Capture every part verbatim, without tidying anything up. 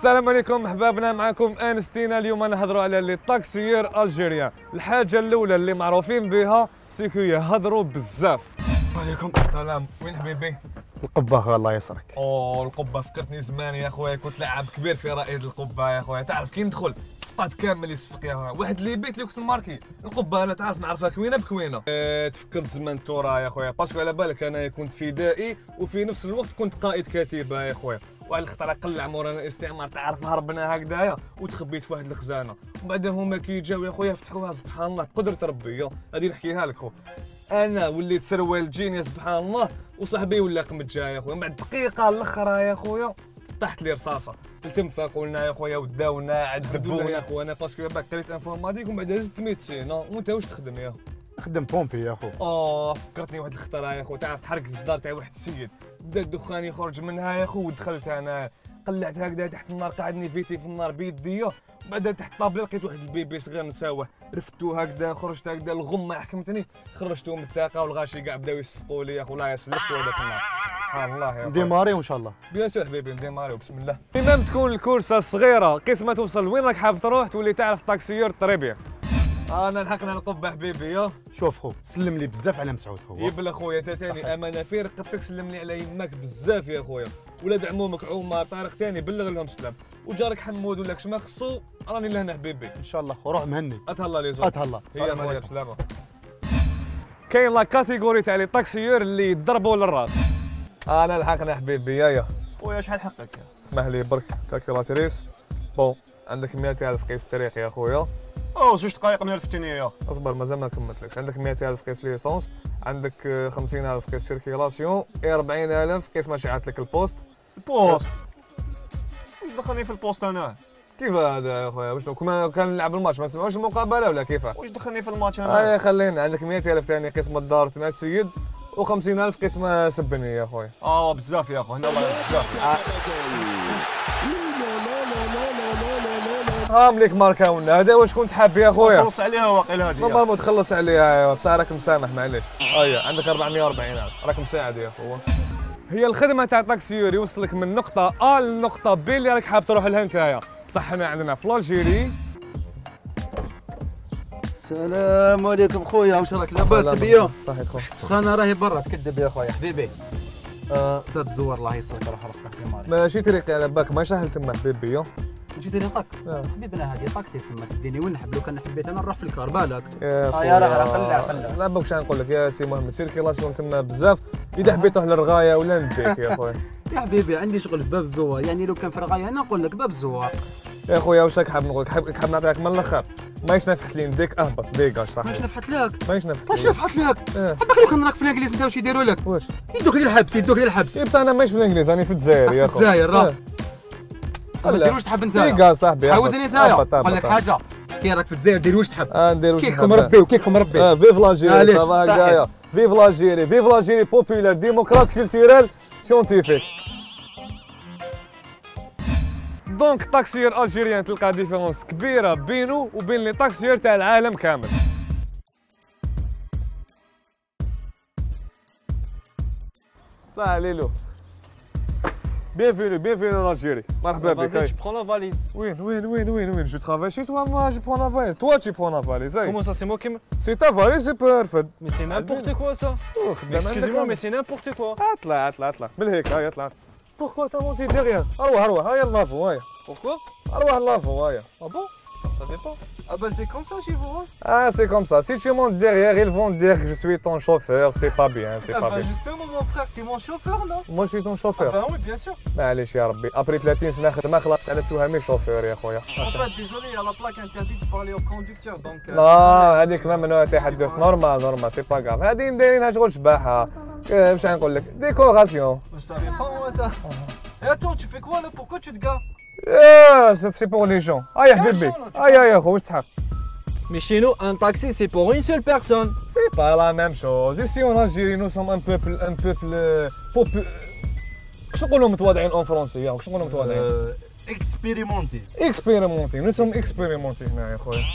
السلام عليكم احبابنا، معكم انستينا. اليوم نهضروا على لي طاكسيير الجيريان. الحاجه الاولى اللي معروفين بها سيكو يهضروا بزاف. وعليكم السلام. وين حبيبي؟ القبه الله يسرك. اوه القبه، فكرتني زمان يا خويا، كنت لاعب كبير في رائد القبه يا خويا. تعرف كي ندخل سطاد كامل يصفق يا خويا، واحد اللي بيت اللي كنت ماركي القبه. انا تعرف نعرفها كوينه بكوينه. اه تفكرت زمان التورا يا خويا، باسكو على بالك انا كنت فدائي وفي نفس الوقت كنت قائد كتيبه يا خويا. وعلى الخطره قلع مورانا الاستعمار، تعرف هربنا هكذايا وتخبيت في واحد الخزانه، وبعدين هما كي جاو يا خويا فتحوها سبحان الله بقدره ربي. هذه نحكيها لك خو، انا وليت سروال جيني سبحان الله، وصاحبي ولا قمت جا يا خويا. من بعد دقيقه الاخرى يا خويا طاحت لي رصاصه، التمفاق قلنا يا خويا وداونا عذبونا يا خويا. انا باسكو باك قريت انفورماتيك ومن بعد هزت ميدسين. وانت واش تخدم يا خو؟ نخدم بومبي يا خو. اه فكرتني واحد الخطره يا خو، تعرف تحرقت الدار تاع واحد السيد، بدا الدخان يخرج منها يا خو، ودخلت انا قلعت هكذا تحت النار، قعدني فيتي في النار بيديا، وبعدها تحت الطابله لقيت واحد البيبي صغير نساوه، رفتو هكذا خرجت هكذا، الغمه حكمتني خرجتو من الطاقه، والغاشي كاع بداو يصفقوا لي يا خو. الله يسلكتو هذاك النار سبحان الله يا خو. نديماريو ان شاء الله. بيان سور حبيبي نديماريو بسم الله. المهم تكون الكورسه صغيره، كيس ما توصل وين راك حاب تروح تولي تعرف طاكسيور طري بيان. انا لحقنا القبه حبيبي. يا شوف خو، سلم لي بزاف على مسعود خو. يبلا خويا انت ثاني امانه في رقبتك، سلم لي على يماك بزاف يا خويا. ولاد عمومك عمر طارق ثاني بلغ لهم سلام، وجارك حمود ولا كش ما خصو راني لهنا حبيبي ان شاء الله خو. روح مهني. اتهلا لي زول. اتهلا. هي خويا بسلامه. كاين لا كاتيجوري تاع لي طاكسيور اللي يضربوا للراس. انا لحقنا حبيبي. يا يا خويا شحال حقك؟ اسمح لي برك كالكولاتريس. بون عندك مئة ألف قيس طريق يا خويا. اوه زوج دقائق من الفتنيه. اصبر مازال ما كملتلكش. عندك مئة ألف قيس ليسونس، عندك خمسين ألف قيس سيركيلاسيون، أربعين ألف قيس ما شعلت لك البوست. البوست؟ واش دخلني في البوست انا؟ كيف هذا يا خويا؟ واش كنا كان نلعب الماتش ما نسمعوش المقابله ولا كيف؟ واش دخلني في الماتش انا؟ اي خلينا. عندك مئة ألف ثاني قسم الدار مع السيد، و50 ألف قسم سبني يا خويا. اه بزاف يا خو هنا الله بزاف. هام ليك ماركاونا هذا. واش كنت حاب يا خويا؟ تخلص عليها واقيل هذه. نورمالمون تخلص عليها بصح راك مسامح معليش. ايا عندك أربعمئة وأربعين ألف راك مساعد يا خو. هي الخدمه تاع الطاكسيور يوصلك من نقطه ا لنقطه بي اللي راك حاب تروح لها نتايا. بصح حنا عندنا في الجيري. السلام عليكم خويا، واش راك لاباس بيا؟ صحيت خو. سخانه راهي برا تكذب يا خويا حبيبي. آه باب زوار الله يسرك، روح روح في ماري. ماشي طريقي على باك ما سهل تما حبيبي. ماشي طريقك حبيبنا، هذه طاكسي تسمى تديني وين نحب. لو كان حبيت انا نروح في الكار بالك. يا خويا يا راه قلع قلع. لا باك واش نقول لك يا سي محمد، سيركيلاسيون تما بزاف، اذا حبيت تروح للرغايه ولا نديك يا خويا. يا حبيبي عندي شغل في باب الزوار، يعني لو كان في الرغايه انا نقول لك باب الزوار. يا خويا واش راك حاب نقول لك؟ حاب حاب نعطيك من الاخر. ماهيش نفحت لي نديك اهبط ديكاج صح. ماهيش نفحت لك. ماهيش نفحت واش نفحت لك؟ حبك لو كان راك في الانجليز انت واش يديروا لك؟ واش؟ يدوك للحبس يدوك للحبس. بصح انا ماهيش في الانجليز راني في الجزائر يا خويا. الجزائر راه دير واش تحب انت. ديكاج صاحبي حاوزني نتايا نقول لك حاجه، كي راك في الجزائر دير واش تحب. اه ندير واش نحب كيكم ربي وكيكم ربي. اه فيف لاجيري صافا هكايا. فيف لاجيري فيف لاجيري بوبولار ديموقراط كولتوريل سيونتيفيك. دونك الطاكسيور الجيريان تلقى ديفيرونس كبيره بينه وبين لي طاكسيور تاع العالم كامل. صح ليلو. Bienvenue, bienvenue en Algérie. مرحبا بك. Vas-y, tu prends la valise. وين وين وين وين وين Je travaille chez toi, moi je prends la valise. Toi tu prends la valise. Comment ça, c'est moi qui me... C'est ta valise, c'est parfait. Mais c'est n'importe quoi ça. Excusez-moi, mais c'est n'importe quoi. اطلع اطلع اطلع من هيك. هاي اطلع. Pourquoi t'as monté derrière? اروح اروح هاي اللافو هاي. Pourquoi? اروح اللافو هاي. Ah bon? Ça fait pas. Ah bah c'est comme ça chez vous hein? Ah c'est comme ça. Si tu montes derrière, ils vont dire que je suis ton chauffeur. C'est pas bien, c'est ah pas bah bien. justement mon frère, t'es mon chauffeur non? Moi je suis ton chauffeur. Ah bah oui bien sûr. معليش يا ربي. Après ثلاثين سنة خدمة خلطت على التهامي شوفير يا خويا. En fait désolé, il y a la plaque interdite de parler au conducteur donc. لا هذيك ممنوع تحدث. نورمال نورمال سي با غاف. هذه دايرينها شغل شباحة. واش نقول لك؟ ديكوراسيون. Je savais pas moi ça. Et attends, tu fais quoi là? Pourquoi tu te gares? اه سي بور لي جون. هيا حبيبي. هيا يا خو واش تحب؟ Mais chez nous, un taxi, c'est pour une seule personne. C'est pas la même chose. Ici en Algérie, nous sommes un peuple, un peuple populaire. كش نقولوا متواضعين en français يا كش نقولوا متواضعين؟ Expérimenté. Expérimenté. Nous sommes expérimentés هنا يا خويا.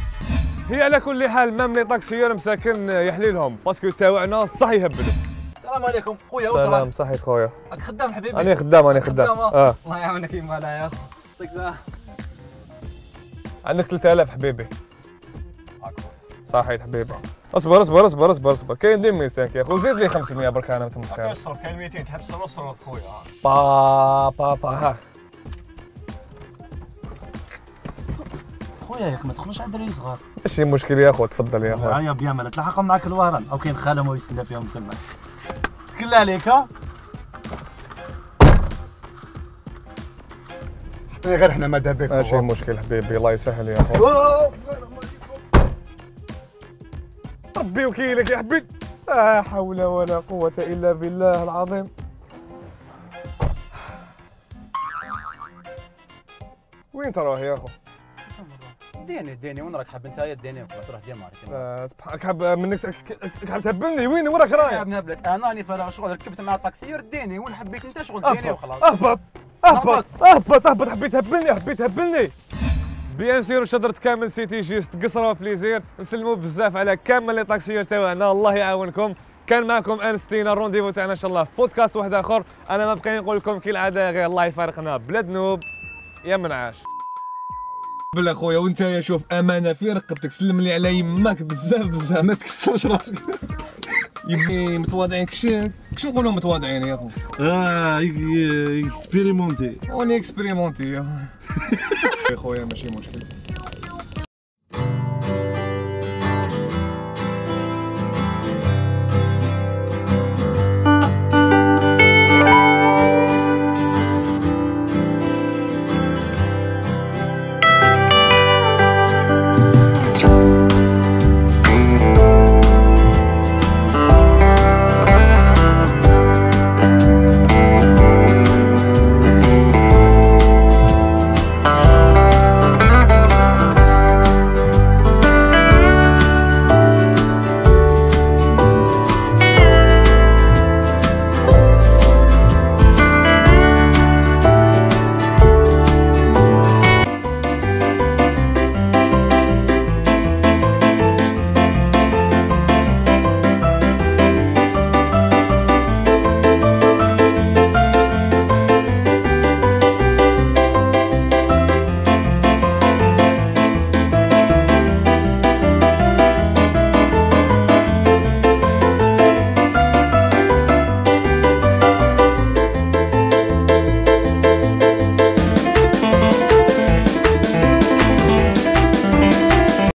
هي على كل حال مام لي طاكسيور مساكن يحليلهم باسكو تاوعنا صح يهبلوا. السلام عليكم خويا. واش سلام راك؟ صحيت خويا. راك خدام حبيبي؟ انا خدام انا خدام اه. الله يعاونك يما لا يا اخو. يعطيك الصحة. عندك ثلاثة آلاف حبيبي. صحيت حبيبي. اصبر اصبر اصبر اصبر اصبر كاين ألفين ومئتين يا اخو زيد لي خمسمية برك انا متمسخر. اصرف كاين مئتين تحب تصرف صرف خويا. با با با ها خويا ياك ما تدخلوش على دراري صغار. ماشي مشكل يا اخو تفضل يا اخو. هيا بيا مالا تلحقهم معاك الوهران او كاين خاله ما يستنى فيهم الخدمه. تكل عليك ها. حطي غير حنا ماذا بك. ماشي مشكل حبيبي الله يسهل يا اخو. ربي وكيلك يا حبيبي. لا حول ولا قوة إلا بالله العظيم. وين تروح يا اخو؟ ديني ديني وين راك حاب انت؟ هيا ديني خلاص روح ديما آه سبحانك حاب منك حاب تهبلني وين وراك يا رايح؟ ابن هبلك انا راني فارغ شغل ركبت مع الطاكسيور ديني وين حبيت انت شغل ديني وخلاص. اهبط اهبط اهبط اهبط حبيت تهبلني حبيت تهبلني. بيان سير شجرة كامل سيتي جيست قصرة وبليزير نسلموا بزاف على كامل لي طاكسيور تاعنا الله يعاونكم. كان معكم انستينا الرونديفو تاعنا ان شاء الله في بودكاست واحد اخر. انا ما بقى نقول لكم كي العاده غير الله يفارقنا بلا ذنوب يا منعاش. بلا خويا وانت يا شوف امانه في رقبتك سلم لي على يماك بزاف بزاف ما تكسرش راسك. يبني متواضعين كش كش نقولوا متواضعين يا اخو. اه اكسبيريمونتي. اوني اكسبيريمونتي يا خويا ماشي مشكل.